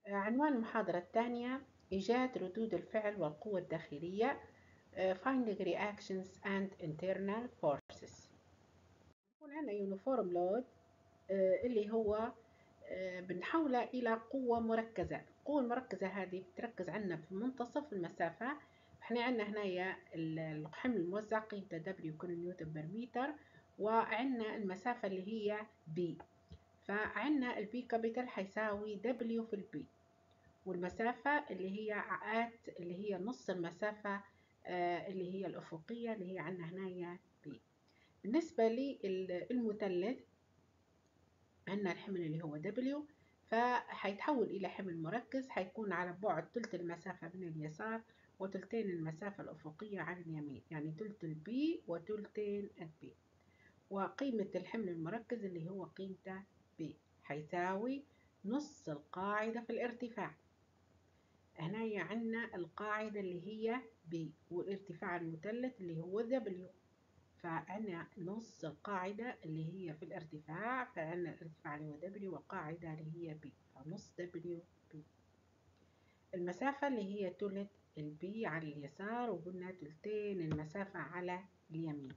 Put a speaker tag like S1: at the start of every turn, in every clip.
S1: عنوان المحاضرة الثانية: إيجاد ردود الفعل والقوة الداخلية. Finding Reactions and Internal Forces. يكون عندنا يونيفورم لود اللي هو بنحوله إلى قوة مركزة. القوة المركزة هذه بتركز عندنا في منتصف المسافة. احنا عندنا هنا الحمل الموزع قيمته W كل نيوتن بر متر، وعندنا المسافة اللي هي B، فعندنا البي كابيتال حيساوي W في البي، والمسافة اللي هي عقات اللي هي نص المسافة اللي هي الأفقية اللي هي عندنا هنايا B. بالنسبة للمثلث عندنا الحمل اللي هو W، فحيتحول إلى حمل مركز، حيكون على بعد ثلث المسافة من اليسار وثلثين المسافة الأفقية عن اليمين، يعني ثلث البي وثلثين البي. وقيمة الحمل المركز اللي هو قيمته B حيساوي نص القاعدة في الارتفاع. هنا عندنا القاعدة اللي هي B والارتفاع المثلث اللي هو W، فعندنا نص القاعدة اللي هي في الارتفاع، فعندنا الارتفاع اللي هو W والقاعدة اللي هي B، فنص W B. المسافة اللي هي ثلث البي على اليسار، وقلنا ثلثين المسافة على اليمين.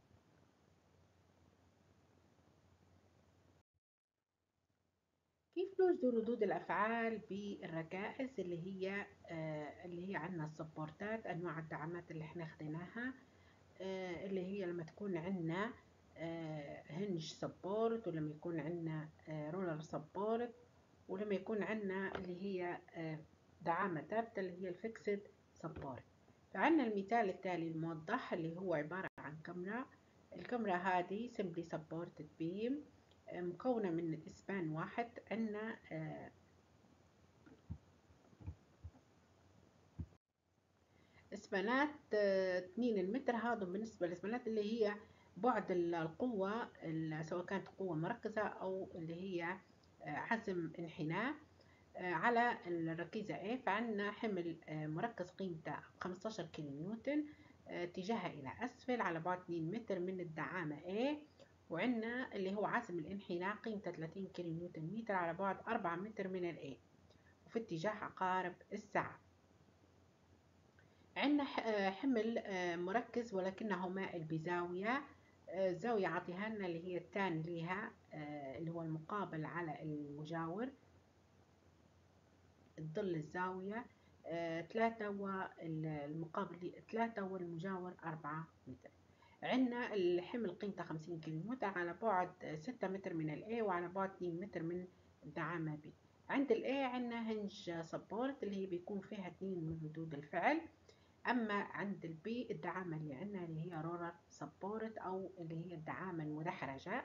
S1: كيف نوجد ردود الأفعال بالركائز اللي هي عندنا السبورتات، أنواع الدعامات اللي احنا خديناها، اللي هي لما تكون عندنا هنج سبورت، ولما يكون عندنا رولر سبورت، ولما يكون عندنا اللي هي دعامة ثابتة اللي هي الفيكسد سبورت. فعندنا المثال التالي الموضح اللي هو عبارة عن كاميرا. الكاميرا هذه سمبلي سبورتد بيم مكونة من إسبان واحد. عندنا اسبانات 2 المتر. هذا بالنسبة للاسبانات اللي هي بعد القوة، سواء كانت قوة مركزة أو اللي هي عزم انحناء على الركيزة A. فعندنا حمل مركز قيمته 15 كيلو نيوتن، اتجاهها إلى أسفل على بعد 2 متر من الدعامة A. وعندنا اللي هو عزم الانحناء قيمته 30 كيلو نيوتن متر على بعد 4 متر من ال A، وفي اتجاه عقارب الساعة. عندنا حمل مركز ولكنه مائل بزاوية. الزاوية عطيها لنا اللي هي التان ليها اللي هو المقابل على المجاور، تظل الزاوية 3 والمقابل 3 والمجاور 4 متر. عندنا الحمل قيمته 50 كيلو نيوتن على بعد 6 متر من ال A وعلى بعد 2 متر من الدعامة B. عند ال A عندنا هنج سبورت اللي هي بيكون فيها 2 من ردود الفعل. أما عند البي الدعامة اللي عندنا اللي هي رولر سبورت أو اللي هي الدعامة المدحرجة.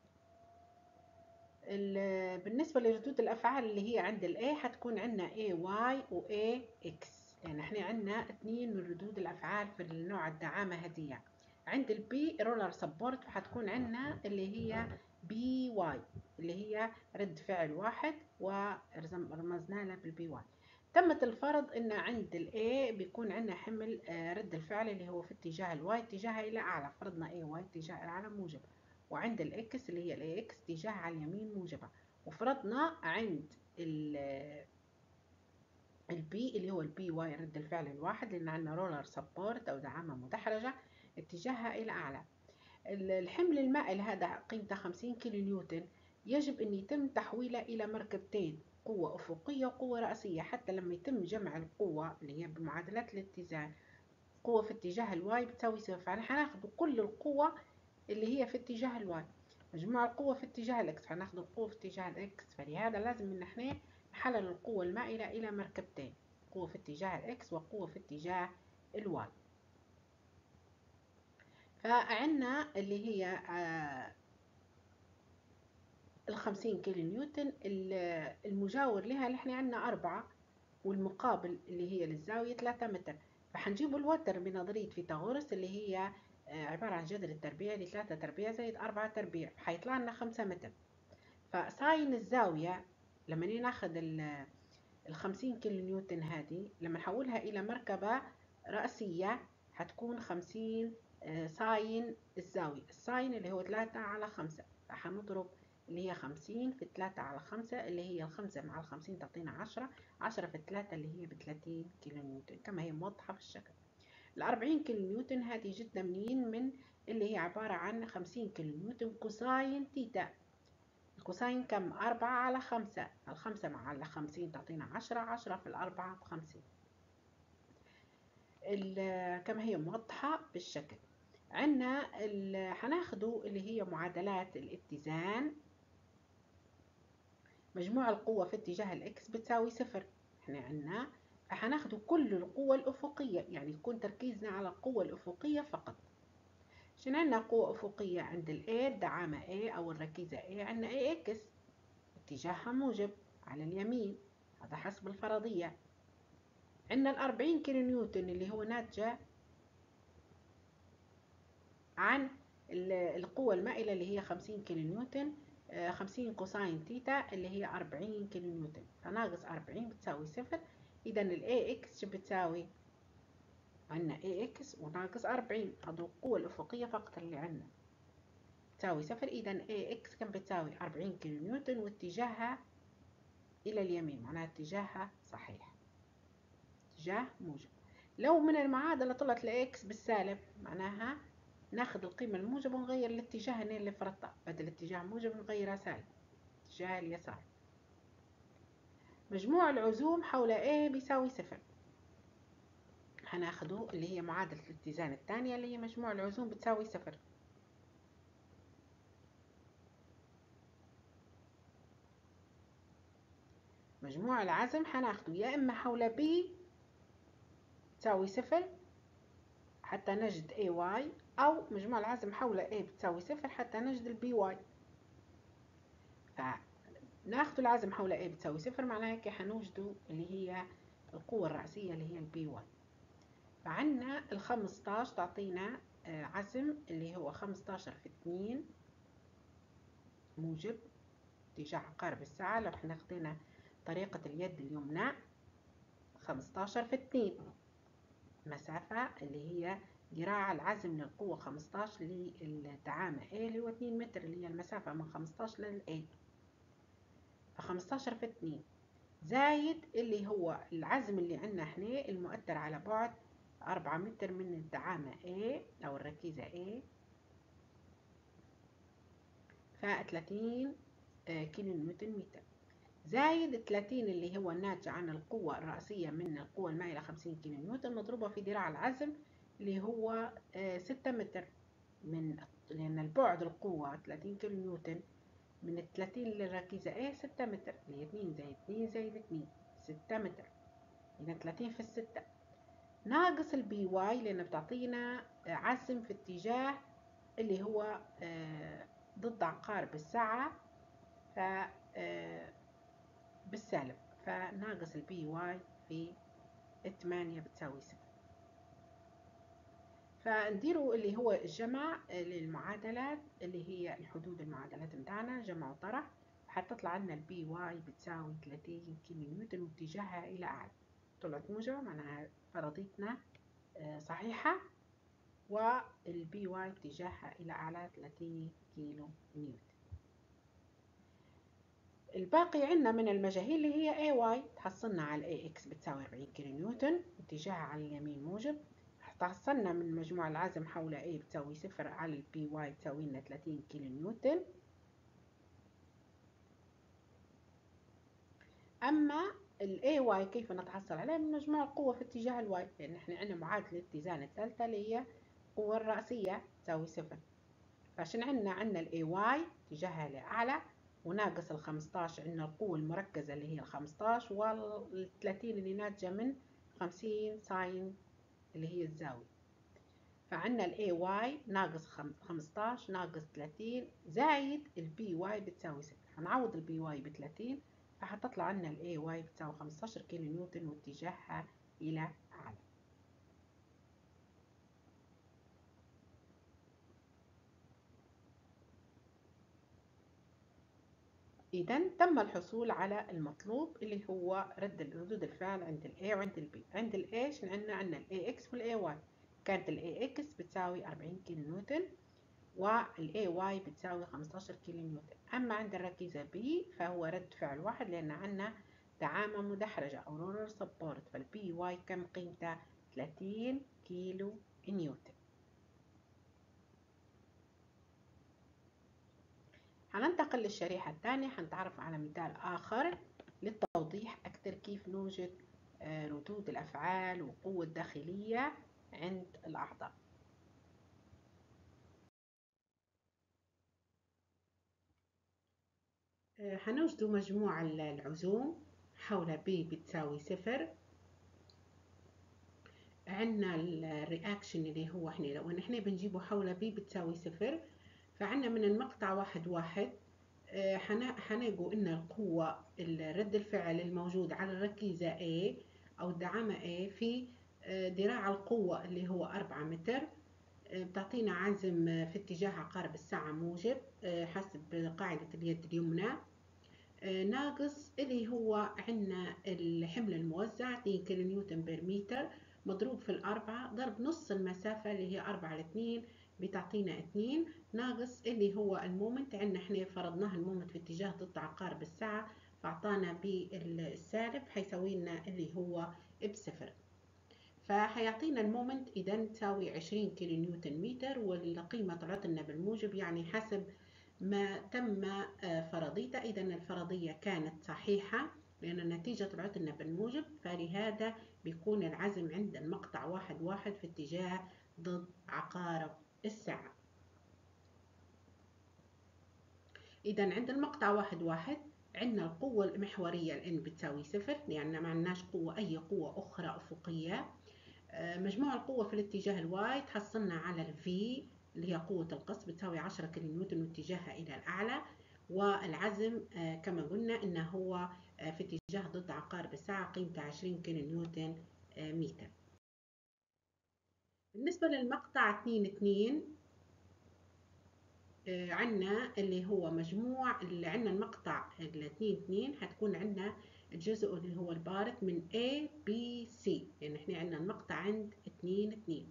S1: بالنسبة لردود الأفعال اللي هي عند ال A حتكون عندنا AY و AX، لأن احنا عندنا 2 من ردود الأفعال في النوع الدعامة هدية. عند ال B رولر سبورت حتكون عندنا اللي هي BY اللي هي رد فعل واحد، ورمزنا لها بالبي واي. تمت الفرض ان عند الاي بيكون عندنا حمل رد الفعل اللي هو في اتجاه الواي اتجاهها الى اعلى، فرضنا اي واي اتجاه الاعلى موجبة، وعند الاكس اللي هي الاي اكس اتجاه على اليمين موجبة. وفرضنا عند البي اللي هو البي واي رد الفعل الواحد، لان عندنا رولر سبورت او دعامة مدحرجة اتجاهها الى اعلى. الحمل المائل هذا قيمته 50 كيلو نيوتن، يجب أن يتم تحويله إلى مركبتين، قوة أفقية وقوة رأسية، حتى لما يتم جمع القوة اللي هي بمعادلات الاتزان، قوة في اتجاه الواي بتساوي صفر، فنحن هناخد كل القوة اللي هي في اتجاه الواي مجموع القوة في اتجاه الإكس، هناخد القوة في اتجاه الإكس. فلهذا لازم إن احنا نحلل القوة المائلة إلى مركبتين، قوة في اتجاه الإكس وقوة في اتجاه الواي. فعندنا اللي هي 50 كيلو نيوتن، المجاور لها اللي احنا عندنا 4، والمقابل اللي هي للزاوية 3 متر. فحنجيب الوتر بنظرية فيثاغورس اللي هي عبارة عن جذر التربيع ل3 تربيع زائد 4 تربيع، حيطلع لنا 5 متر. فساين الزاوية لما ناخذ ال 50 كيلو نيوتن هذه لما نحولها إلى مركبة رأسية حتكون 50 ساين الزاوية، الساين اللي هو 3 على 5، فحنضرب اللي هي 50 في 3 على 5 اللي هي الخمسة مع ال50 تعطينا 10. 10 في 3 اللي هي ب30 كيلو نيوتن كما هي موضحة في الشكل. ال40 كيلو نيوتن هذه جدا منين؟ من اللي هي عبارة عن 50 كيلو نيوتن كوساين تيتا. الكوساين كم؟ 4 على 5. الخمسة مع ال50 تعطينا 10. 10 في 4 ب50 كما هي موضحة بالشكل. عندنا هناخدوا اللي هي معادلات الاتزان. مجموع القوة في اتجاه الإكس بتساوي 0. احنا عندنا فهناخدوا كل القوى الأفقية، يعني يكون تركيزنا على القوة الأفقية فقط. عشان عندنا قوة أفقية عند ال A الدعامة A أو الركيزة A، عندنا AX اتجاهها موجب على اليمين، هذا حسب الفرضية. عندنا ال40 كيلو نيوتن اللي هو ناتجة عن القوة المائلة اللي هي 50 كيلو نيوتن. 50 كوساين تيتا اللي هي 40 كيلو نيوتن، فناقص 40 بتساوي 0. إذا ال AX بتساوي عندنا AX وناقص 40، هذه القوة الأفقية فقط اللي عندنا تساوي 0. إذا AX كم بتساوي 40 كيلو نيوتن واتجاهها إلى اليمين، معناها اتجاهها صحيح، اتجاه موجب. لو من المعادلة طلعت ل X بالسالب معناها ناخذ القيمة الموجبة ونغير الاتجاه هنا اللي فرضتها، بدل اتجاه موجب نغيرها سالب، اتجاه اليسار. مجموع العزوم حول A بيساوي 0. هناخده اللي هي معادلة الاتزان الثانية اللي هي مجموع العزوم بتساوي 0. مجموع العزم هناخده يا إما حول B تساوي 0 حتى نجد AY، أو مجموع العزم حول A بتساوي 0 حتى نجد ال BY. فناخد العزم حول A بتساوي 0 معناها هيك هنوجدوا اللي هي القوة الرأسية اللي هي ال BY. فعنا ال15 تعطينا عزم اللي هو 15 في 2 موجب اتجاه عقارب الساعة. لو احنا خدينا طريقة اليد اليمنى 15 في 2 مسافة اللي هي ذراع العزم للقوة 15 للدعامة A اللي هو 2 متر اللي هي المسافة من 15 لل A. ف15 في 2 زايد اللي هو العزم اللي عندنا احنا المؤثر على بعد 4 متر من الدعامة A أو الركيزة A، ف30 كيلو نيوتن متر، زايد 30 اللي هو الناتج عن القوة الرأسية من القوة المائلة 50 كيلو نيوتن مضروبة في ذراع العزم اللي هو 6 متر، من لأن البعد القوة 30 كيلو نيوتن من 30 للركيزة A 6 متر، اللي هي 2 زائد 2 زائد 2 6 متر. إذا 30 في 6 ناقص البي واي لأنه بتعطينا عزم في اتجاه اللي هو ضد عقارب الساعة ف بالسالب، فناقص البي واي في 8 بتساوي 0. فنديروا اللي هو الجمع للمعادلات اللي هي الحدود المعادلات متاعنا جمع وطرح، حتطلع لنا البي واي بتساوي 30 كيلو نيوتن واتجاهها إلى أعلى. طلعت موجبة معناها فرضيتنا صحيحة، والبي واي اتجاهها إلى أعلى 30 كيلو نيوتن. الباقي عندنا من المجاهيل اللي هي اي واي، تحصلنا على اي اكس بتساوي 40 كيلو نيوتن اتجاهها على اليمين موجب. تحصلنا من مجموع العزم حول اي بتساوي 0 على البي واي بتساوي لنا 30 كيلو نيوتن. أما الاي واي كيف نتحصل عليه؟ من مجموع القوة في اتجاه الواي، لأن احنا عندنا معادلة الاتزان الثالثة اللي هي القوة الرأسية تساوي 0. فعشان عندنا الاي واي اتجاهها لأعلى وناقص ال15 عندنا القوة المركزة اللي هي ال15 وال30 اللي ناتجة من 50 ساين اللي هي الزاوية. فعندنا الاي واي ناقص 15 ناقص 30 زايد البي واي بتساوي 0. هنعوض البي واي ب 30 فحتطلع عندنا الاي واي بتساوي 15 كيلو نيوتن واتجاهها إلى أعلى. إذا تم الحصول على المطلوب اللي هو ردود الفعل عند ال A وعند ال B. عند ال A عندنا ال AX وال AY. كانت ال AX بتساوي 40 كيلو نيوتن والأي واي بتساوي 15 كيلو نيوتن. أما عند الركيزة بي فهو رد فعل واحد لأن عندنا دعامة مدحرجة أو رولر سبورت، فالبي واي كم قيمته؟ 30 كيلو نيوتن. هننتقل للشريحة الثانية، هنتعرف على مثال آخر للتوضيح أكثر كيف نوجد ردود الأفعال وقوة داخلية عند الأعضاء. هنوجد مجموع العزوم حول B بتساوي 0. عندنا الرياكشن اللي هو احنا لو احنا بنجيبه حول B بتساوي 0، فعندنا من المقطع 1 هنلقوا ان القوة رد الفعل الموجود على الركيزة A او الدعامة A في ذراع القوة اللي هو 4 متر، بتعطينا عزم في اتجاه عقارب الساعة موجب حسب قاعدة اليد اليمنى، ناقص اللي هو عندنا الحمل الموزع 2 كيلو نيوتن بر متر مضروب في الأربعة ضرب نص المسافة اللي هي 4 على 2 بتعطينا 2، ناقص اللي هو المومنت. عندنا احنا فرضناه المومنت في اتجاه ضد عقارب الساعة فأعطانا بالسالب حيساوي لنا اللي هو ب0، فحيعطينا المومنت إذا تساوي 20 كيلو نيوتن متر، والقيمة طلعت لنا بالموجب يعني حسب ما تم فرضيته. إذا الفرضية كانت صحيحة لأن النتيجة طلعت لنا بالموجب، فلهذا بيكون العزم عند المقطع 1 في اتجاه ضد عقارب الساعة. إذا عند المقطع 1 عندنا القوة المحورية الN بتساوي 0 لأن ما عندناش أي قوة أخرى أفقية. مجموع القوة في الاتجاه الواي تحصلنا على الفي اللي هي قوة القص بتساوي 10 كيلو نيوتن واتجاهها إلى الأعلى، والعزم كما قلنا إنه هو في اتجاه ضد عقارب الساعة قيمته 20 كيلو نيوتن متر. بالنسبة للمقطع 2 عندنا اللي هو مجموع اللي عندنا المقطع 2 هتكون عندنا الجزء اللي هو البارد من A B C، يعني احنا عندنا المقطع عند 2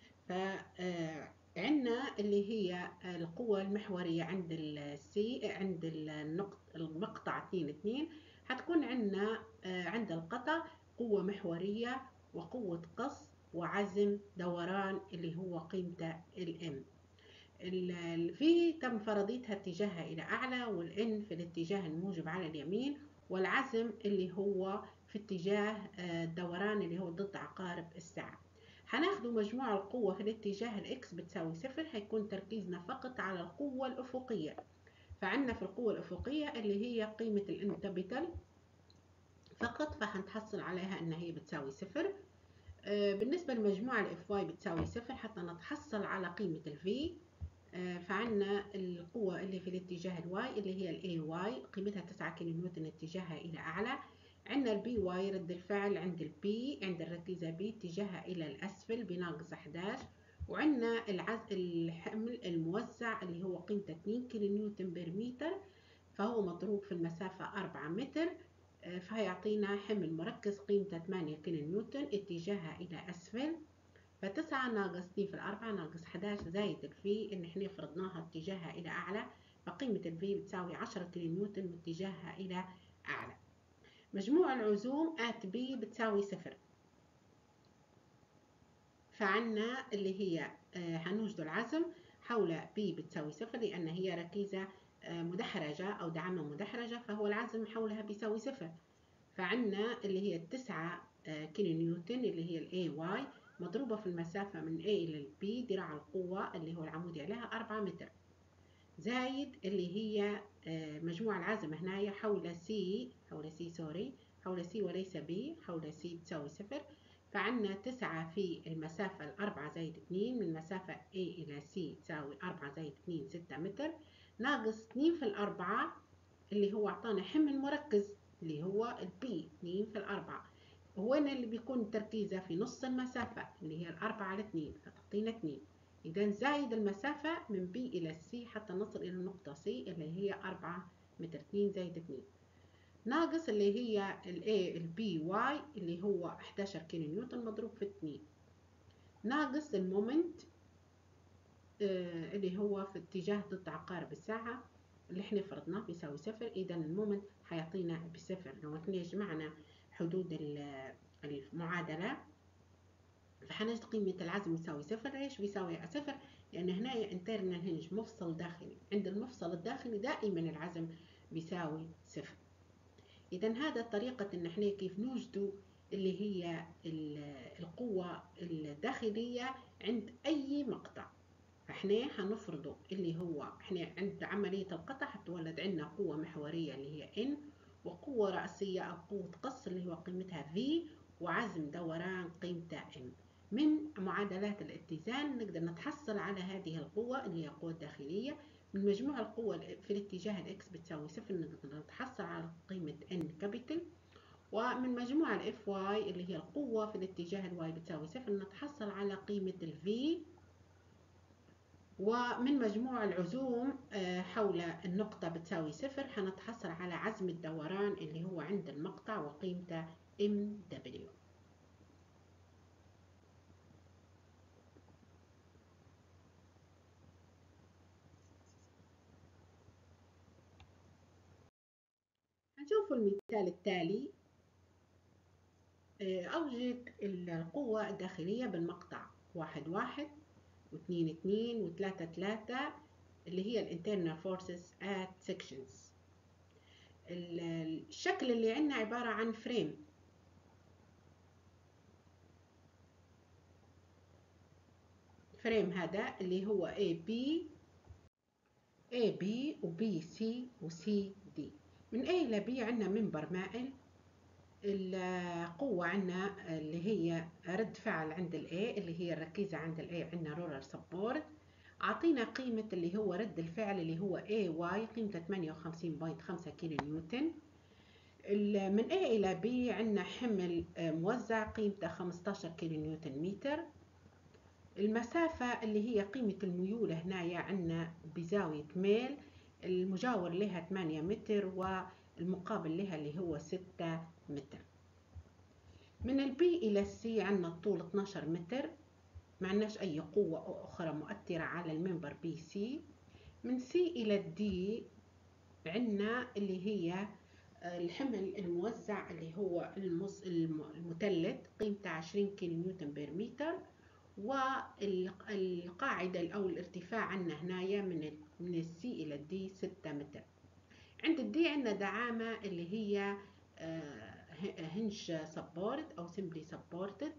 S1: فعندنا اللي هي القوة المحورية عند السي عند المقطع 2 هتكون عندنا عند القطع قوة محورية وقوة قص وعزم دوران اللي هو قيمته الام. الفي تم فرضيتها اتجاهها إلى أعلى، والإن في الاتجاه الموجب على اليمين، والعزم اللي هو في اتجاه الدوران اللي هو ضد عقارب الساعة. هناخد مجموع القوة في الاتجاه الإكس بتساوي 0، هيكون تركيزنا فقط على القوة الأفقية. فعندنا في القوة الأفقية اللي هي قيمة الانتبيتال فقط، فهنتحصل عليها إن هي بتساوي 0. بالنسبة لمجموع الإف واي بتساوي 0 حتى نتحصل على قيمة الفي. فعندنا القوة اللي في الاتجاه الواي اللي هي الاي واي قيمتها 9 كيلو نيوتن اتجاهها إلى أعلى. عندنا البي واي رد الفعل عند البي عند الركيزة بي اتجاهها إلى الأسفل بناقص 11، وعندنا الحمل الموزع اللي هو قيمته 2 كيلو نيوتن بر متر فهو مضروب في المسافة 4 متر، فهيعطينا حمل مركز قيمته 8 كيلو نيوتن اتجاهها إلى أسفل، ف9 ناقص 2 في 4 ناقص 11 زايد الفي ان احنا فرضناها اتجاهها الى اعلى، فقيمة الفي بتساوي 10 كيلو نيوتن واتجاهها الى اعلى. مجموع العزوم ات بي بتساوي 0، فعنا اللي هي هنوجد العزم حول بي بتساوي 0 لان هي ركيزة مدحرجة او دعامة مدحرجة، فهو العزم حولها بيساوي 0. فعنا اللي هي 9 كيلو نيوتن اللي هي الاي واي مضروبة في المسافة من A إلى B ذراع القوة اللي هو العمودي عليها 4 متر، زايد اللي هي مجموع العزم هنايا حول C حول C وليس B، حول C تساوي 0. فعندنا 9 في المسافة 4 زائد 2 من مسافة A إلى C تساوي 4 زائد 2 6 متر، ناقص 2 في 4 اللي هو أعطانا حمل مركز اللي هو B 2 في 4، وين اللي بيكون تركيزه في نص المسافة اللي هي 4/2 فتعطينا 2. إذا زايد المسافة من B إلى C حتى نصل إلى النقطة C اللي هي 4 متر، 2 زائد 2 ناقص اللي هي البي واي اللي هو 11 كيلو نيوتن مضروب في 2 ناقص المومنت اللي هو في اتجاه ضد عقارب الساعة اللي احنا فرضناه بيساوي صفر. إذا المومنت حيعطينا بصفر. لو احنا جمعنا حدود المعادلة فحنجد قيمة العزم يساوي صفر. ليش بيساوي صفر؟ لأن هنا انترنال هنج مفصل داخلي، عند المفصل الداخلي دائما العزم بيساوي صفر. إذا هذا طريقة إن احنا كيف نوجدوا اللي هي القوة الداخلية عند أي مقطع. احنا هنفرضه اللي هو احنا عند عملية القطع هتولد عندنا قوة محورية اللي هي N، وقوة رأسية أو قوة قص اللي هو قيمتها V، وعزم دوران قيمته M. من معادلات الاتزان نقدر نتحصل على هذه القوة اللي هي القوة الداخلية. من مجموع القوة في الاتجاه الإكس بتساوي صفر نقدر نتحصل على قيمة N كابيتال، ومن مجموع الاف واي اللي هي القوة في الاتجاه الواي بتساوي صفر نتحصل على قيمة الفي، ومن مجموع العزوم حول النقطة بتساوي صفر حنتحصل على عزم الدوران اللي هو عند المقطع وقيمته MW. هنشوف المثال التالي. أوجد القوة الداخلية بالمقطع 1 1 و2 2 و3 3 اللي هي الانترنال فورسز at sections. الشكل اللي عندنا عبارة عن فريم هذا اللي هو AB و BC و CD. من A إلى B عندنا منبر مائل. القوة عندنا اللي هي رد فعل عند ال A اللي هي الركيزة عند ال A عندنا رولر سبورت. أعطينا قيمة اللي هو رد الفعل اللي هو AY قيمته 58.5 كيلو نيوتن. من A إلى B عندنا حمل موزع قيمته 15 كيلو نيوتن متر. المسافة اللي هي قيمة الميول هنايا عندنا بزاوية ميل، المجاور لها 8 متر والمقابل لها اللي هو 6 متر. من البي إلى السي عندنا الطول 12 متر، ما عندناش أي قوة أخرى مؤثرة على المنبر بي سي. من سي إلى الدي عندنا اللي هي الحمل الموزع اللي هو المثلث قيمته 20 كيلو نيوتن بير متر، والقاعدة أو الارتفاع عندنا هنايا من السي إلى الدي 6 متر. عند الدي عندنا دعامة اللي هي هنش سبورت أو سمبلي سبورتد.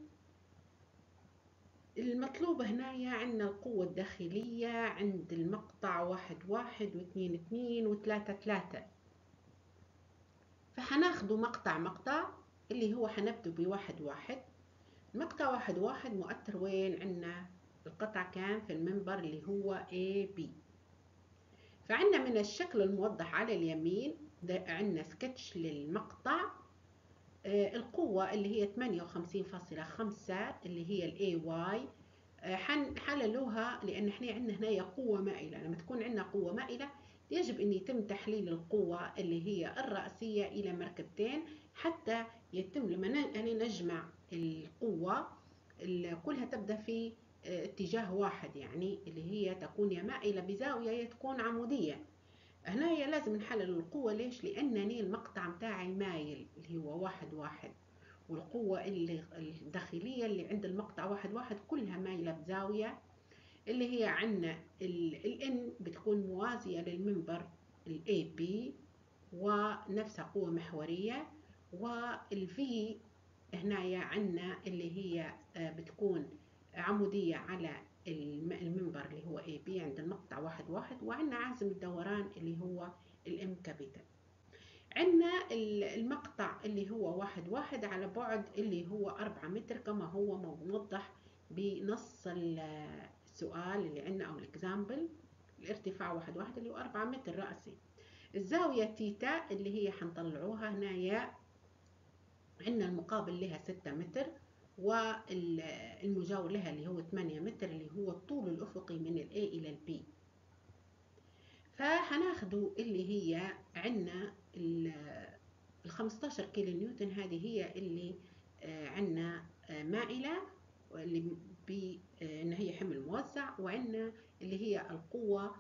S1: المطلوب هنايا عندنا القوة الداخلية عند المقطع 1 1 و2 2 و3 3. فحناخده مقطع اللي هو حنبدو ب1 1. مقطع 1 1 مؤثر وين عندنا؟ القطع كان في المنبر اللي هو AB. فعندنا من الشكل الموضح على اليمين عندنا سكتش للمقطع. القوة اللي هي 58.5 اللي هي AY حللوها لأن احنا عندنا هنا قوة مائلة. لما تكون عندنا قوة مائلة يجب أن يتم تحليل القوة اللي هي الرأسية إلى مركبتين حتى يتم لما نجمع القوة كلها تبدأ في اتجاه واحد، يعني اللي هي تكون يا مائلة بزاوية يا تكون عمودية. هنا لازم نحلل القوة. ليش؟ لأنني المقطع متاعي مايل اللي هو 1 1، والقوة الداخلية اللي عند المقطع 1 1 كلها مايلة بزاوية، اللي هي عندنا ال N بتكون موازية للمنبر ال AB ونفسها قوة محورية، وال V هنا عندنا اللي هي بتكون عمودية على المنبر اللي هو AB عند المقطع 1 1، وعندنا عزم الدوران اللي هو الام كابيتال. عندنا المقطع اللي هو 1 1 على بعد اللي هو 4 متر كما هو موضح بنص السؤال اللي عندنا او الاكزامبل. الارتفاع 1 1 اللي هو 4 متر رأسي. الزاوية تيتا اللي هي حنطلعوها هنايا عندنا المقابل لها 6 متر والمجاور لها اللي هو 8 متر اللي هو الطول الأفقي من ال A إلى ال B. فهناخدوا اللي هي عندنا ال 15 كيلو نيوتن، هذه هي اللي عندنا مائلة واللي بأن هي حمل موزع، وعندنا اللي هي القوة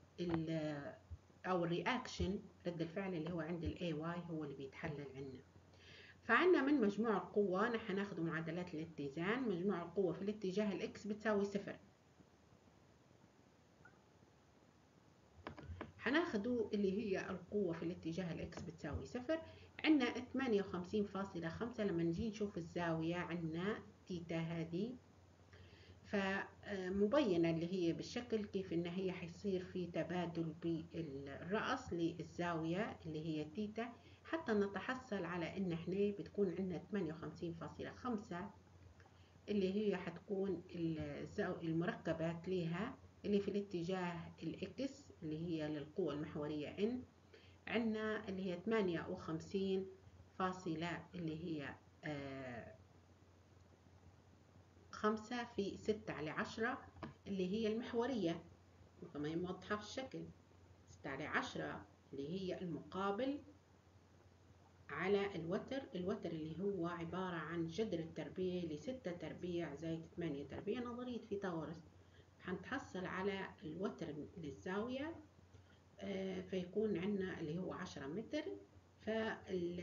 S1: أو الرياكشن رد الفعل اللي هو عند ال AY هو اللي بيتحلل عندنا. فعندنا من مجموع القوة نحن هناخد معادلات الاتزان. مجموع القوة في الاتجاه الإكس بتساوي 0. هناخدوا اللي هي القوة في الاتجاه الإكس بتساوي 0. عندنا 58.5 لما نجي نشوف الزاوية عندنا تيتا هذه، فمبينة اللي هي بالشكل كيف إن هي حيصير في تبادل بالرأس للزاوية اللي هي تيتا، حتى نتحصل على إن إحنا بتكون عندنا 58.5 اللي هي حتكون المركبات لها اللي في الاتجاه الإكس اللي هي للقوة المحورية N. عندنا اللي هي 58 فاصلة اللي هي 5 في 6/10 اللي هي المحورية، وكما هي موضحة في الشكل 6/10 اللي هي المقابل على الوتر اللي هو عبارة عن جذر التربيع ل6 تربيع زائد 8 تربيع نظرية فيثاغورس. هنتحصل على الوتر للزاوية، فيكون عندنا اللي هو 10 متر. فال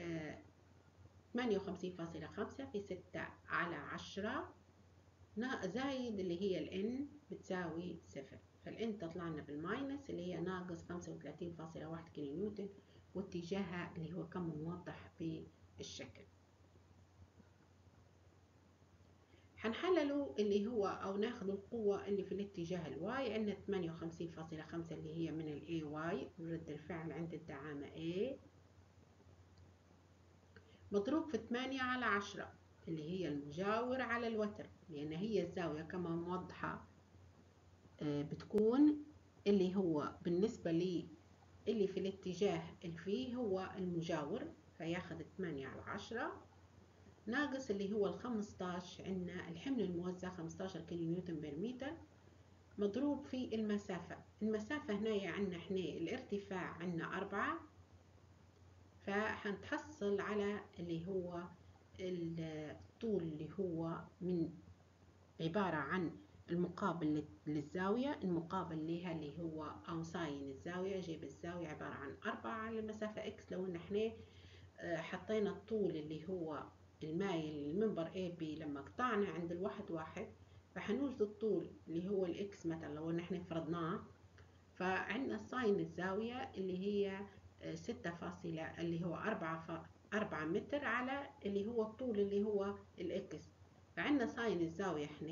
S1: 58.5 في 6/10 زايد اللي هي الN بتساوي 0. فالN تطلع لنا بالماينس اللي هي ناقص 35.1 كيلو نيوتن، واتجاهها اللي هو كم موضح بالشكل. هنحللوا اللي هو أو ناخد القوة اللي في الاتجاه الواي. عندنا 58.5 اللي هي من ال AY رد الفعل عند الدعامة A مضروب في 8/10 اللي هي المجاور على الوتر، لأن هي الزاوية كما موضحة بتكون اللي هو بالنسبة لي اللي في الاتجاه اللي فيه هو المجاور، فياخد 8/10 ناقص اللي هو 15. عندنا الحمل الموزع 15 كيلو نيوتن بر متر مضروب في المسافة هنا عندنا احنا الارتفاع عندنا 4، فهنتحصل على اللي هو الطول اللي هو من عبارة عن المقابل للزاوية، المقابل لها اللي هو أو ساين الزاوية، جيب الزاوية عبارة عن 4 على المسافة إكس. لو إن إحنا حطينا الطول اللي هو المايل للمنبر AB لما قطعنا عند 1 فحنوجد الطول اللي هو الإكس مثلا لو إن إحنا فرضناه، فعندنا ساين الزاوية اللي هي 6 فاصلة اللي هو 4 متر على اللي هو الطول اللي هو الإكس. فعندنا ساين الزاوية إحنا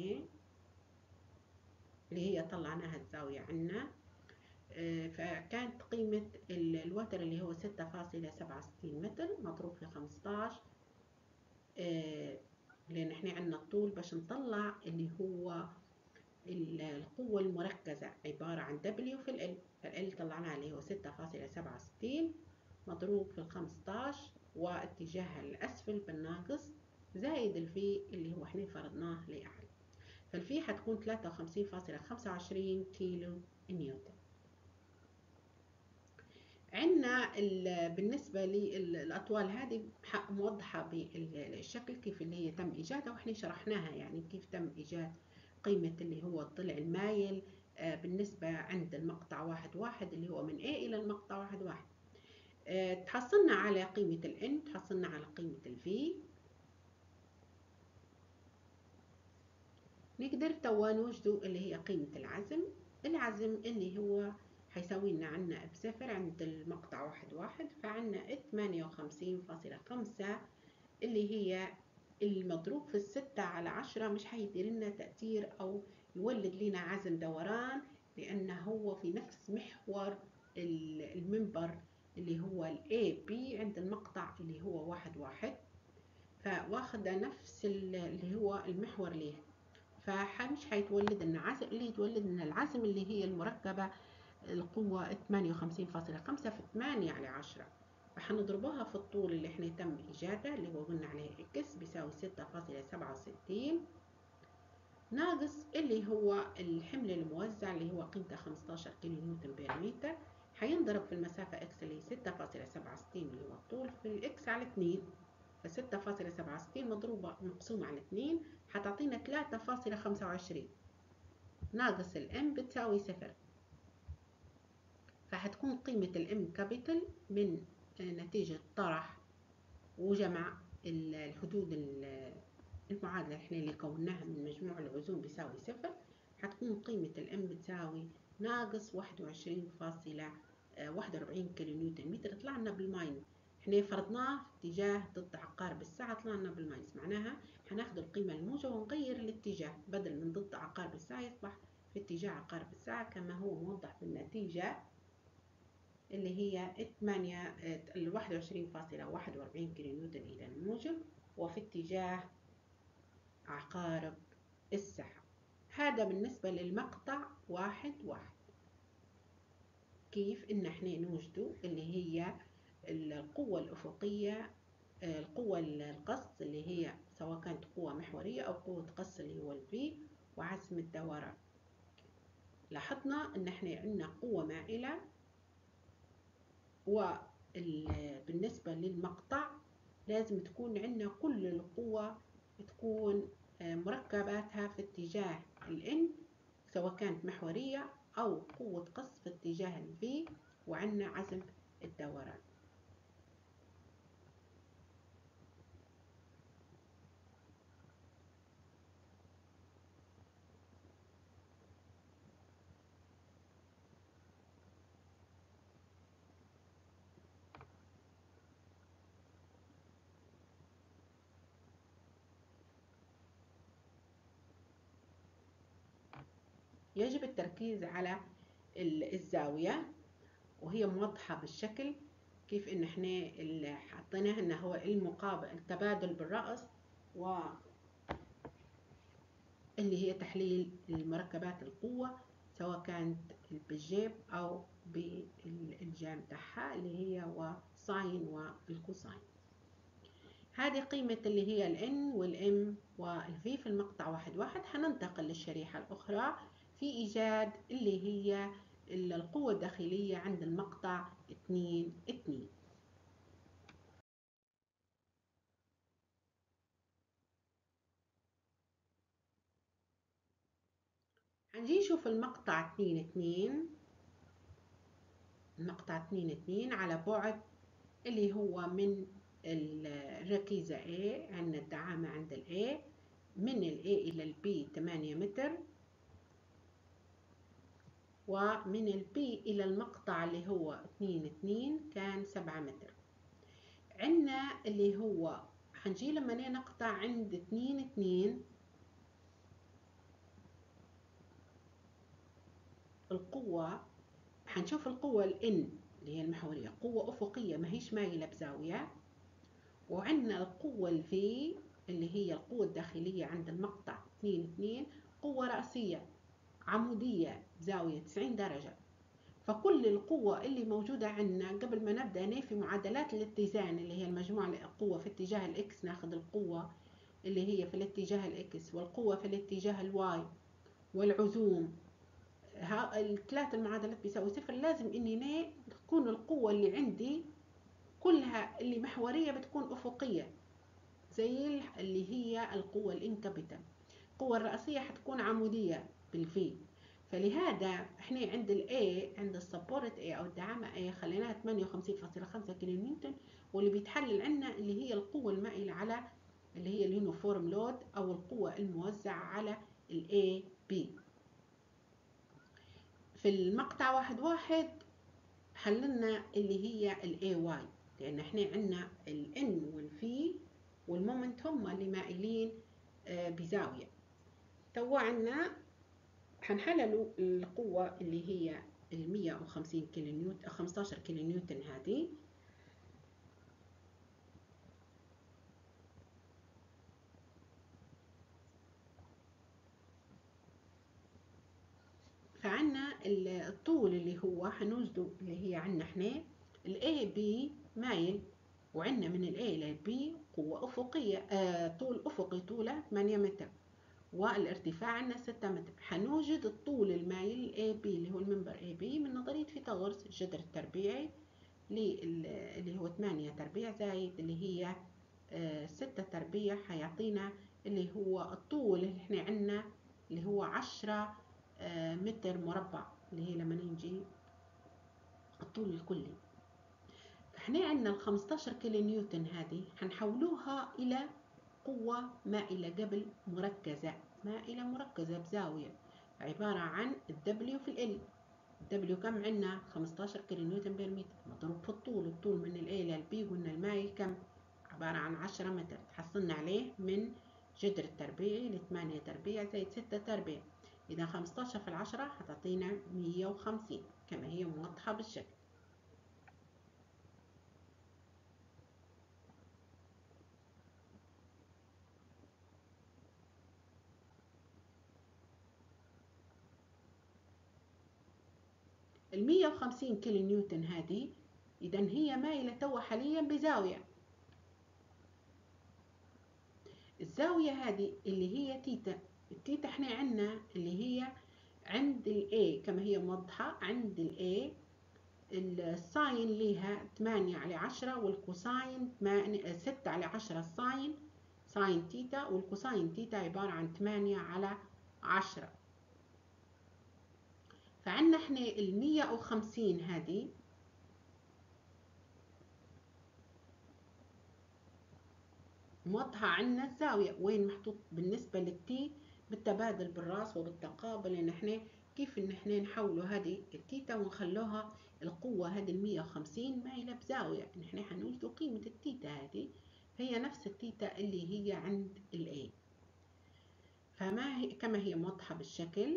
S1: اللي هي طلعناها الزاوية عنا، فكانت قيمة الوتر اللي هو 6.67 متر مضروب في 15، لأن احنا عندنا الطول باش نطلع اللي هو القوة المركزة عبارة عن W في ال فال طلعناها اللي هو 6.67 مضروب في 15 واتجاهها الأسفل بالناقص زائد الفي اللي هو احنا فرضناه لأعلى، فالفي حتكون 53.25 كيلو نيوتن. عندنا بالنسبة للأطوال هذه موضحة بالشكل كيف اللي هي تم إيجادها، وإحنا شرحناها يعني كيف تم إيجاد قيمة اللي هو الضلع المايل بالنسبة عند المقطع 1 اللي هو من A إلى المقطع 1. تحصلنا على قيمة ال N، تحصلنا على قيمة ال V. نقدر توا نوجدوا اللي هي قيمة العزم اللي هو حيساوي لنا عنا ب0 عند المقطع 1 فعنا 58.5 اللي هي المضروب في 6/10 مش حيدير لنا تأثير أو يولد لنا عزم دوران، لأنه هو في نفس محور المنبر اللي هو ال AB عند المقطع اللي هو 1 فواخد نفس اللي هو المحور ليه، فمش حيتولد لنا عزم. اللي يتولد لنا العزم اللي هي المركبة القوة 58.5 في 8/10، فحنضربها في الطول اللي احنا تم إيجاده اللي هو قلنا عليه إكس بيساوي 6.67 ناقص اللي هو الحمل الموزع اللي هو قيمته 15 كيلو نيوتن بر متر، حينضرب في المسافة إكس اللي هي 6.67 اللي هو الطول في الإكس على 2، 6.67 مضروبة مقسومة على 2 حتعطينا 3.25 ناقص الام بتساوي 0. فهتكون قيمة الام كابيتال من نتيجة طرح وجمع الحدود المعادلة احنا اللي كوناها من مجموع العزوم بيساوي 0. هتكون قيمة الام بتساوي ناقص 21.41 كيلو نيوتن متر. طلع لنا بالماينس، احنا فرضناه في اتجاه ضد عقارب الساعة، طلع لنا بالماينس، معناها هناخد القيمة الموجبة ونغير الاتجاه، بدل من ضد عقارب الساعة يصبح في اتجاه عقارب الساعة كما هو موضح في النتيجة اللي هي 21.41 كيلو نيوتن إلى الموجب وفي اتجاه عقارب الساعة. هذا بالنسبة للمقطع 1. كيف إن احنا نوجده اللي هي القوة الأفقية، القوة القص اللي هي سواء كانت قوة محورية أو قوة قص اللي هو الفي وعزم الدوران. لاحظنا إن احنا عندنا قوة مائلة، وبالنسبة للمقطع لازم تكون عندنا كل القوة تكون مركباتها في اتجاه الN سواء كانت محورية أو قوة قص في اتجاه الV وعندنا عزم الدوران. يجب التركيز على الزاوية وهي موضحة بالشكل، كيف إن احنا اللي حطيناه إنه هو المقابل التبادل بالرأس واللي هي تحليل المركبات القوة سواء كانت بالجيب أو بالجام تاعها اللي هي وساين والكوساين. هذه قيمة اللي هي الN والM والV في المقطع 1. هننتقل للشريحة الأخرى في إيجاد اللي هي القوة الداخلية عند المقطع 2. هنجي نشوف المقطع 2. المقطع 2 على بعد اللي هو من الركيزة A، عندنا الدعامة عند ال A، من ال A إلى ال B 8 متر، ومن ال B إلى المقطع اللي هو 2 كان 7 متر. عندنا اللي هو هنجي لما نقطع عند 2 القوة، هنشوف القوة ال N اللي هي المحورية قوة أفقية ما هيش مايلة بزاوية، وعندنا القوة ال V اللي هي القوة الداخلية عند المقطع 2 قوة رأسية عمودية بزاوية 90 درجة. فكل القوة اللي موجودة عندنا قبل ما نبدأ نفي معادلات الاتزان اللي هي المجموع القوة في اتجاه الإكس، ناخذ القوة اللي هي في الاتجاه الإكس والقوة في الاتجاه الواي والعزوم، الثلاث المعادلات بيساوي 0. لازم إني تكون القوة اللي عندي كلها اللي محورية بتكون أفقية زي اللي هي القوة الانكابيتال. القوة الرأسية حتكون عمودية بالفي، فلهذا احنا عند ال A عند السبورت A أو الدعامة A خليناها 58.5 كيلو نيوتن، واللي بيتحلل عنا اللي هي القوة المائلة على اللي هي اليونيفورم لود أو القوة الموزعة على ال AB. في المقطع 1 حللنا اللي هي ال AY لأن احنا عندنا ال N والفي والمومنت هم اللي مائلين بزاوية. توا عندنا هنحللوا القوة اللي هي 150 كيلو نيوتن 15 كيلو نيوتن هذه، فعنا الطول اللي هو هنوجده اللي هي عنا احنا ال AB مايل، وعنا من ال A إلى B قوة أفقية طول أفقي طوله 8 متر والارتفاع عنا 6 متر. هنوجد الطول المايل AB اللي هو المنبر AB من نظرية فيثاغورس الجذر التربيعي اللي هو 8 تربيع زايد اللي هي 6 تربيع حيعطينا اللي هو الطول اللي احنا عنا اللي هو 10 متر مربع، اللي هي لما نيجي الطول الكلي. فاحنا عنا ال 15 كيلو نيوتن هذه حنحولوها إلى قوة مائلة قبل مركزة، مائلة مركزة بزاوية، عبارة عن الدبليو في ال. الدبليو كم عنا؟ 15 كيلو نيوتن بير متر مضروب في الطول. الطول من ال A لل B قلنا المايل كم؟ عبارة عن 10 متر. تحصلنا عليه من جذر التربيعي ل 8 تربيع زائد 6 تربيع. إذا 15 في 10 هتعطينا 150 كما هي موضحة بالشكل. ال 150 كيلو نيوتن هذه إذا هي مايلة توا حاليا بزاوية. الزاوية هذه اللي هي تيتا. التيتا احنا عندنا اللي هي عند ال A كما هي موضحة. عند ال A الساين ليها 8 على 10 والكوساين 6 على 10 الساين ساين تيتا، والكوساين تيتا عبارة عن 8 على 10. فعندنا احنا ال 150 هذه موضحة عندنا الزاوية وين محطوط بالنسبة للتي بالتبادل بالراس وبالتقابل، ان احنا كيف ان احنا نحولوا هذه التيتا ونخلوها القوة هذه ال 150 مايلة بزاوية. ان احنا حنوجدوا قيمة التيتا هذه هي نفس التيتا اللي هي عند ال A. فما هي كما هي موضحة بالشكل.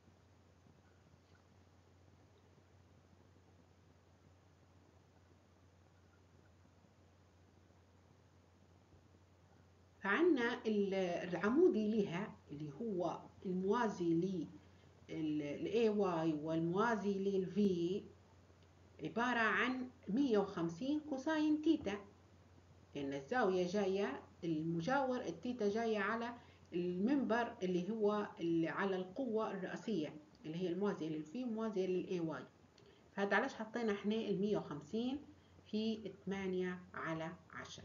S1: فعنا العمودي لها اللي هو الموازي لل AY والموازي لل V عبارة عن 150 كوساين تيتا، لأن الزاوية جاية المجاور التيتا جاية على المنبر اللي هو على القوة الرئيسية اللي هي الموازية للفي وموازية للأي واي. فهذا علاش حطينا احنا 150 في 8 على 10.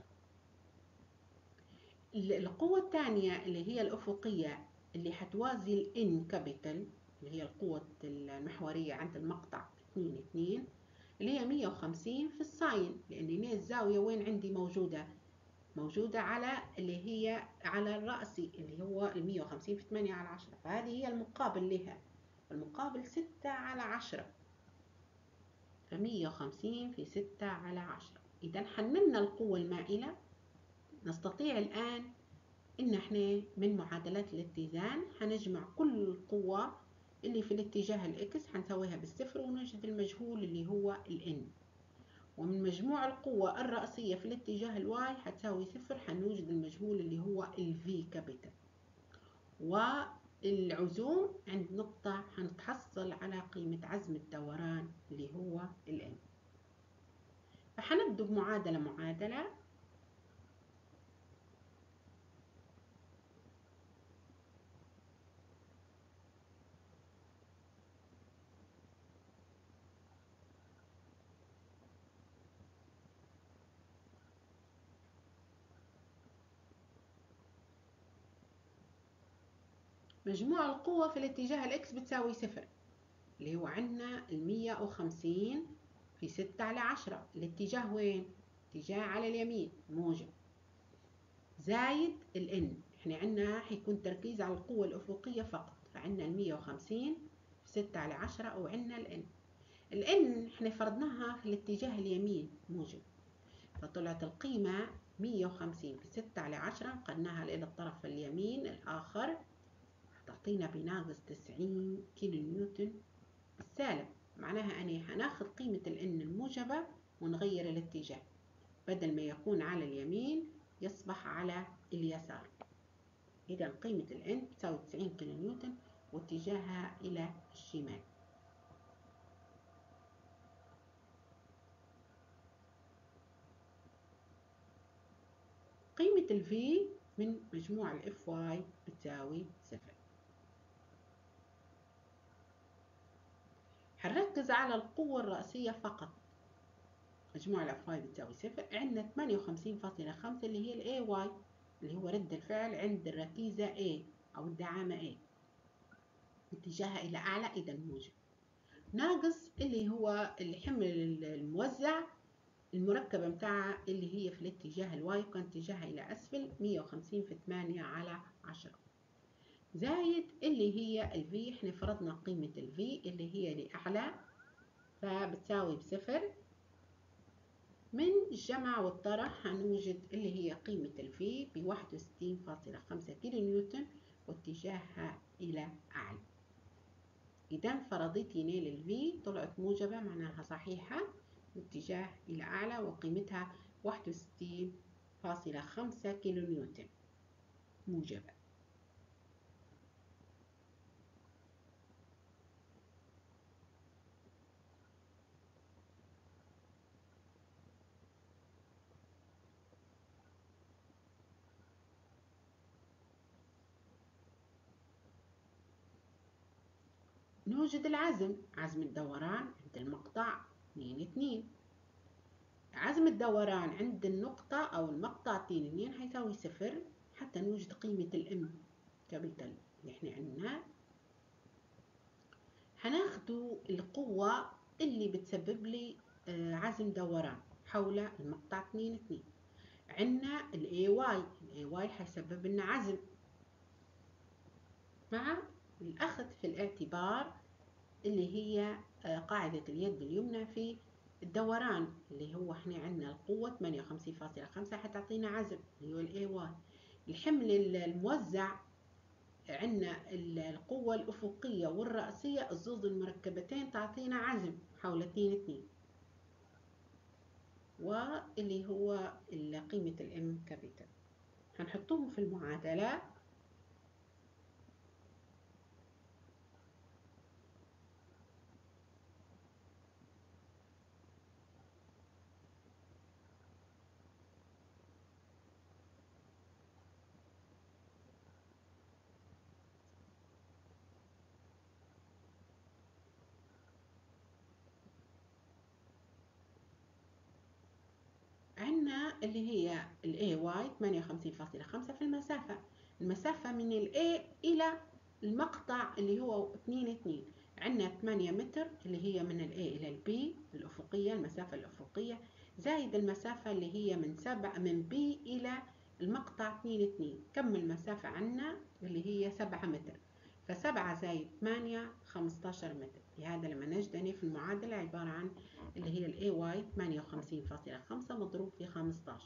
S1: القوة الثانية اللي هي الأفقية اللي حتوازي الإن كابيتال اللي هي القوة المحورية عند المقطع 2 اللي هي 150 في الساين، لأن الزاوية وين عندي موجودة على اللي هي على الرأسي اللي هو 150 في 8 على 10. فهذه هي المقابل لها. المقابل 6 على 10. ف150 في 6 على 10. إذا حنلنا القوة المائلة. نستطيع الآن إن احنا من معادلات الاتزان حنجمع كل القوة اللي في الاتجاه الإكس حنسويها بالصفر ونجد المجهول اللي هو الإن. ومن مجموع القوة الرئيسية في الاتجاه الواي هتساوي صفر، حنوجد المجهول اللي هو الفي كابيتال. والعزوم عند نقطة حنتحصل على قيمة عزم الدوران اللي هو الان. فحنبدأ بمعادلة مجموع القوة في الاتجاه الاكس بتساوي صفر، اللي هو عندنا 150 في 6 على 10. الاتجاه وين؟ اتجاه على اليمين موجب، زايد الان. احنا عندنا حيكون تركيز على القوة الأفقية فقط، فعندنا 150 في 6 على 10 وعندنا الان احنا فرضناها في الاتجاه اليمين موجب، فطلعت القيمة 150 في 6 على 10 نقلناها إلى الطرف اليمين الآخر تعطينا بناقص 90 كيلو نيوتن بالسالب. معناها أني هناخذ قيمة الإن الموجبة ونغير الاتجاه، بدل ما يكون على اليمين يصبح على اليسار. إذا قيمة الإن تساوي 90 كيلو نيوتن واتجاهها إلى الشمال. قيمة ال V من مجموع ال Fy بتساوي 0. هنركز على القوة الرئيسية فقط. مجموع الأفواي بتساوي 0. عندنا 58.5 اللي هي ال AY اللي هو رد الفعل عند الركيزة A أو الدعامة A اتجاهها إلى أعلى إذا موجب، ناقص اللي هو الحمل الموزع المركبة متاعها اللي هي في الاتجاه الواي وكان اتجاهها إلى أسفل 150 في 8/10، زايد اللي هي ال V. احنا فرضنا قيمة ال V اللي هي لأعلى فبتساوي ب0. من الجمع والطرح هنوجد اللي هي قيمة ال V ب61.5 كيلو نيوتن واتجاهها إلى أعلى. إذا فرضيتي لل V طلعت موجبة معناها صحيحة الاتجاه إلى أعلى وقيمتها 61.5 كيلو نيوتن موجبة. نوجد العزم، عزم الدوران عند المقطع 2 عزم الدوران عند النقطة أو المقطع 2 هيساوي 0 حتى نوجد قيمة الام كابيتال اللي احنا عندنا. هناخدوا القوة اللي بتسبب لي عزم دوران حول المقطع 2. عندنا ال AY هيسبب لنا عزم مع الأخذ في الاعتبار اللي هي قاعدة اليد اليمنى في الدوران اللي هو احنا عندنا القوة 58.5 حتعطينا عزم اللي هو ال AY. الحمل الموزع عندنا القوة الأفقية والرأسية الزوز المركبتين تعطينا عزم حول 2 واللي هو قيمة الام كابيتال هنحطوهم في المعادلة. عندنا اللي هي ال AY 58.5 في المسافة من ال A إلى المقطع اللي هو 2 عندنا 8 متر اللي هي من ال A إلى ال B الأفقية المسافة الأفقية زائد المسافة اللي هي من B إلى المقطع 2 كم المسافة عندنا اللي هي 7 متر، ف7 زائد 8 15 متر. لهذا لما نجدني في المعادلة عبارة عن اللي هي ال AY 58.5 مضروب في 15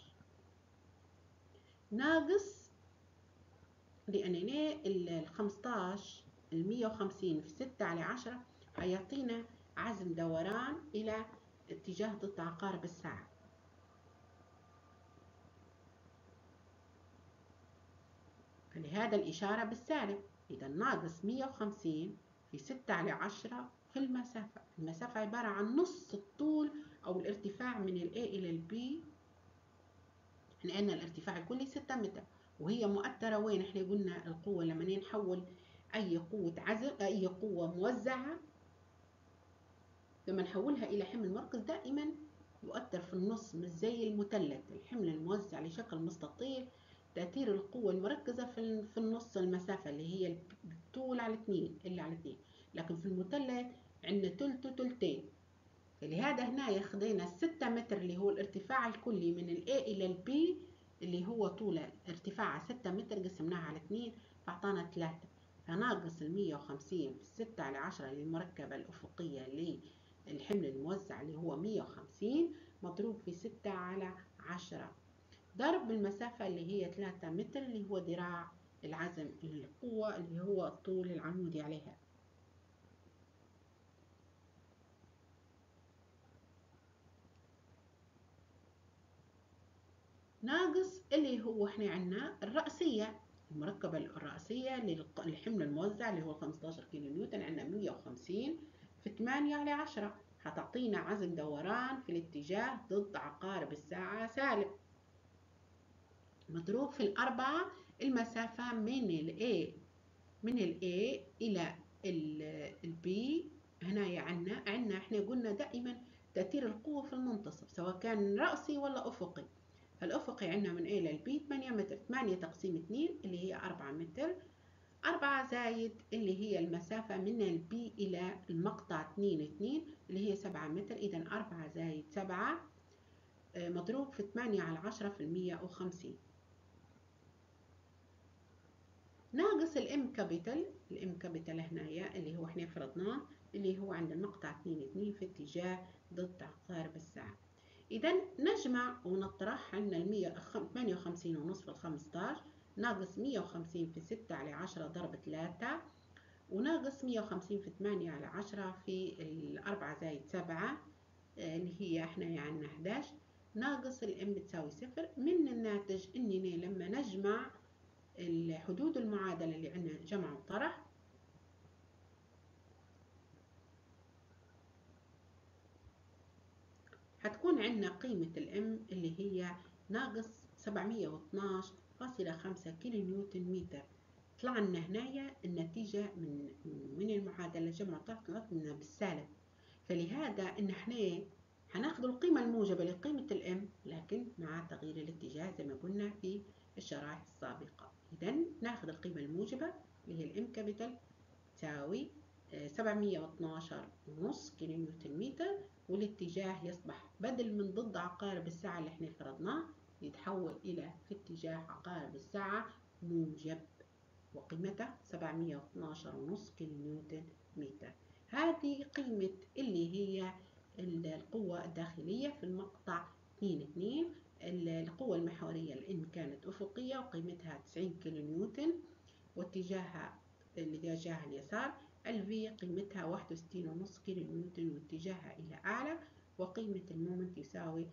S1: ناقص لأننا ال 15 ال 150 في 6/10 هيعطينا عزم دوران إلى اتجاه ضد عقارب الساعة. فلهذا الإشارة بالسالب. إذا ناقص 150 في 6/10 في المسافة عبارة عن نص الطول أو الارتفاع من ال A إلى ال B لأن الارتفاع الكلي 6 متر وهي مؤثرة وين؟ احنا قلنا القوة لما نحول أي قوة عزم أي قوة موزعة لما نحولها إلى حمل مركز دائما يؤثر في النص مش زي المثلث الحمل الموزع لشكل مستطيل تأثير القوة المركزة في النص المسافة اللي هي الطول على 2 إلا على 2 لكن في المثلث عندنا تلت وتلتين. فلهذا هنا خدينا 6 متر اللي هو الارتفاع الكلي من ال A إلى ال B اللي هو طوله ارتفاعه 6 متر قسمناها على 2 فأعطانا 3 فناقص ال 150 في 6/10 للمركبة الأفقية للحمل الموزع اللي هو 150 مضروب في 6/10 ضرب المسافة اللي هي 3 متر اللي هو ذراع العزم القوة اللي هو الطول العمودي عليها ناقص اللي هو احنا عندنا الرأسية المركبة الرأسية للحمل الموزع اللي هو 15 كيلو نيوتن عندنا 150 في 8/10 هتعطينا عزم دوران في الاتجاه ضد عقارب الساعة سالب مضروب في الأربعة المسافة من ال A إلى ال B هنا عنا احنا قلنا دائما تأثير القوة في المنتصف سواء كان رأسي ولا أفقي. الأفقي عندنا من A لل B 8 متر، 8 تقسيم 2 اللي هي 4 متر، 4 زايد اللي هي المسافة من ال B إلى المقطع 2 اللي هي 7 متر. إذا 4 زايد 7 مضروب في 8 على 10 في 150 ناقص الام كابيتال. الام كابيتال هنايا اللي هو احنا فرضناه اللي هو عند المقطع 2 في اتجاه ضد عقارب الساعة. إذا نجمع ونطرح عندنا 158 ونص في 15 ناقص 150 في 6 على 10 ضرب 3 وناقص 150 في 8 على 10 في 4 زايد 7 اللي هي احنا عندنا 11 ناقص الام بتساوي 0. من الناتج اننا لما نجمع الحدود المعادلة اللي عندنا جمع وطرح هتكون عندنا قيمة الام اللي هي ناقص 712.5 كيلو نيوتن متر. طلع لنا هنايا النتيجة من المعادلة جمع وطرح طلعت لنا بالسالب، فلهذا ان احنا هناخد القيمة الموجبة لقيمة الام لكن مع تغيير الاتجاه زي ما قلنا في الشرائح السابقة. إذا ناخد القيمة الموجبة اللي هي الام كابيتال تساوي 712.5 كيلو نيوتن متر، والاتجاه يصبح بدل من ضد عقارب الساعة اللي احنا فرضناه يتحول إلى في اتجاه عقارب الساعة موجب وقيمته 712.5 كيلو نيوتن متر. هذه قيمة اللي هي القوة الداخلية في المقطع 2 القوة المحورية الإن كانت أفقية وقيمتها 90 كيلو نيوتن واتجاهها الاتجاه اليسار. الفي قيمتها 61.5 كيلو نيوتن واتجاهها إلى أعلى، وقيمة المومنت يساوي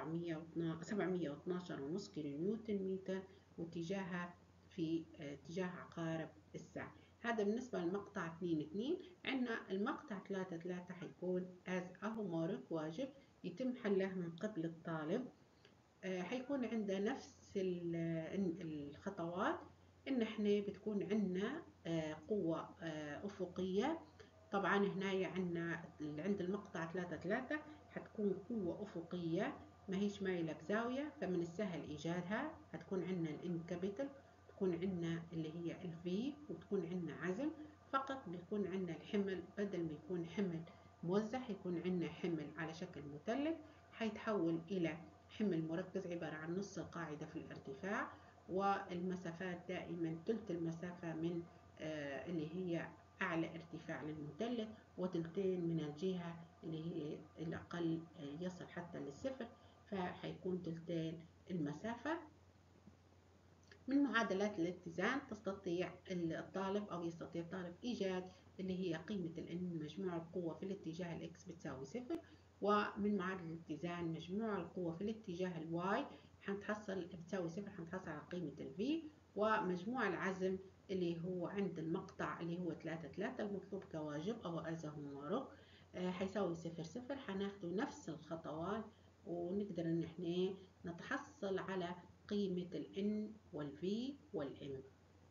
S1: 712.5 كيلو نيوتن متر واتجاهها في اتجاه عقارب الساعة. هذا بالنسبة للمقطع 2 عندنا المقطع 3 حيكون as a homework واجب يتم حله من قبل الطالب. حيكون عندنا نفس الخطوات ان احنا بتكون عندنا قوة افقية. طبعا هنا عند المقطع 3 حتكون قوة افقية ما هيش مايلة بزاوية، فمن السهل ايجادها. هتكون عندنا الان كابيتال، تكون عندنا اللي هي الفي، وتكون عندنا عزم. فقط بيكون عندنا الحمل بدل ما يكون حمل موزع يكون عندنا حمل على شكل مثلث حيتحول الى حمل مركز عبارة عن نص القاعدة في الارتفاع، والمسافات دائما ثلث المسافة من اللي هي أعلى ارتفاع للمثلث وثلثين من الجهة اللي هي الأقل يصل حتى للصفر، فحيكون ثلثين المسافة. من معادلات الاتزان تستطيع الطالب أو يستطيع الطالب إيجاد اللي هي قيمة الإن مجموع القوة في الاتجاه الإكس بتساوي 0، ومن معادلة الاتزان مجموع القوة في الاتجاه الواي حنتحصل بتساوي 0 حنتحصل على قيمة الفي، ومجموع العزم اللي هو عند المقطع اللي هو 3 المطلوب كواجب أو أزهمورك حيساوي 0 حناخده نفس الخطوات ونقدر إن احنا نتحصل على قيمة ال N وال V وال M.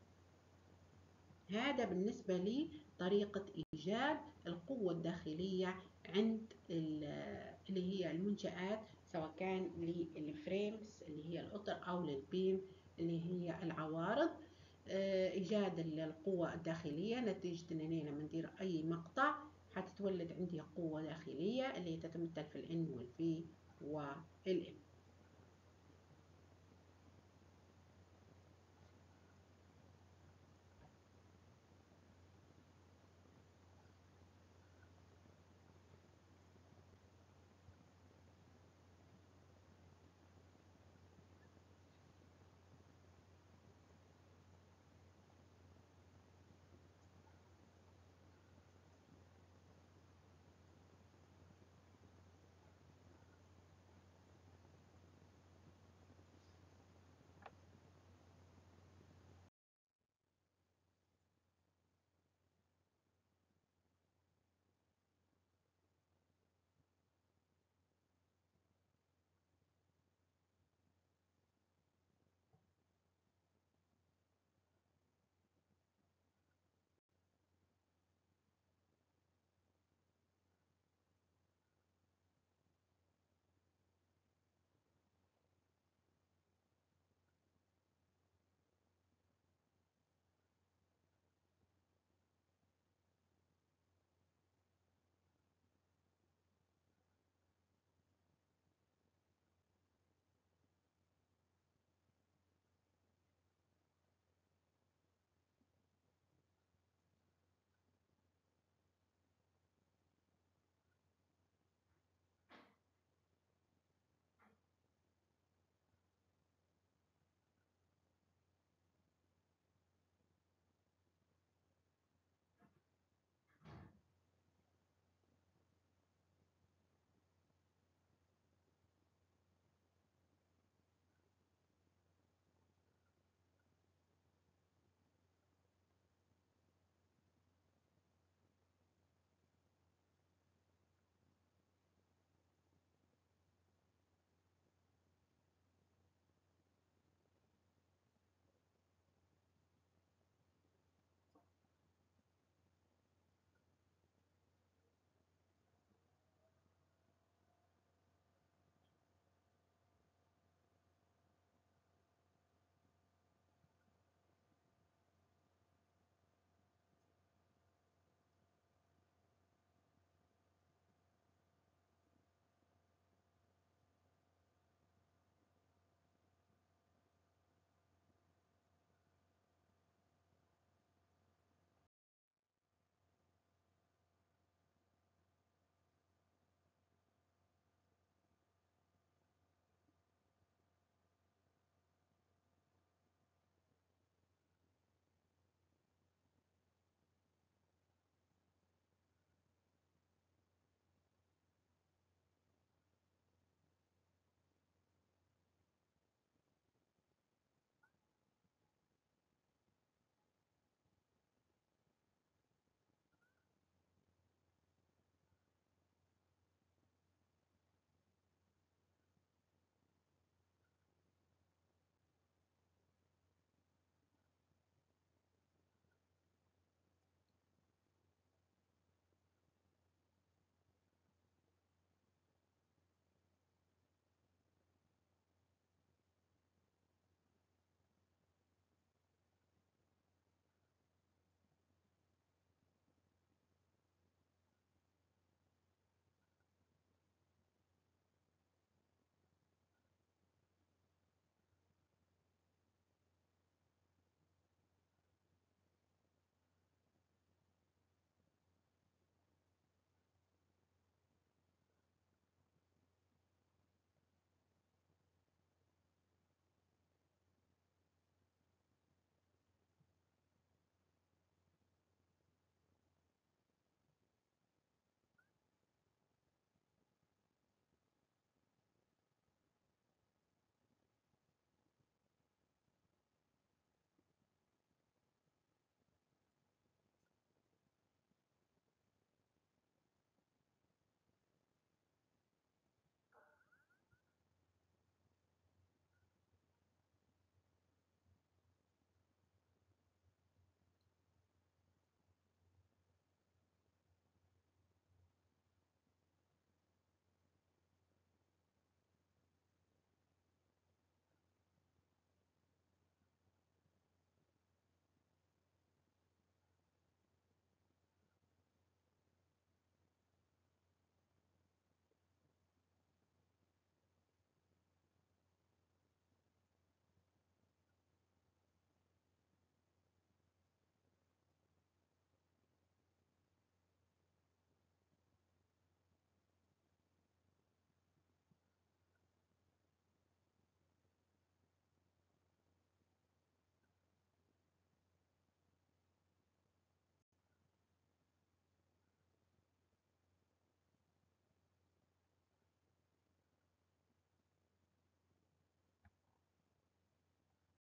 S1: هذا بالنسبة لي طريقة إيجاد القوة الداخلية عند اللي هي المنشآت سواء كان للفريمز اللي هي الأطر أو للبيم اللي هي العوارض. إيجاد القوة الداخلية نتيجة أنني لما ندير أي مقطع حتتولد عندي قوة داخلية اللي تتمثل في ال N وال V وال M.